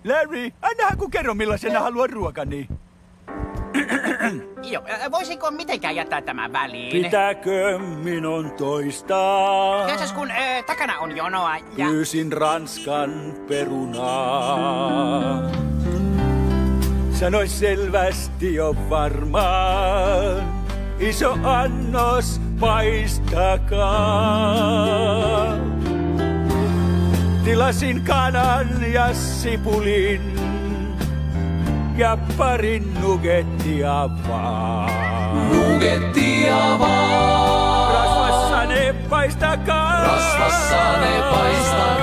Larry, annahan kun kerro millaisena haluan ruokani. Joo, voisinko mitenkään jättää tämän väliin? Pitääkö minun toistaa? Jos kun takana on jonoa ja... Pyysin Ranskan perunaa. Sanois selvästi jo varmaan. Iso annos, paistakaa. Tilasin kanan ja sipulin ja parin nugettia vaan. Nugettia vaan. Rasvassa ne paistakaa. Rasvassa ne paistakaa.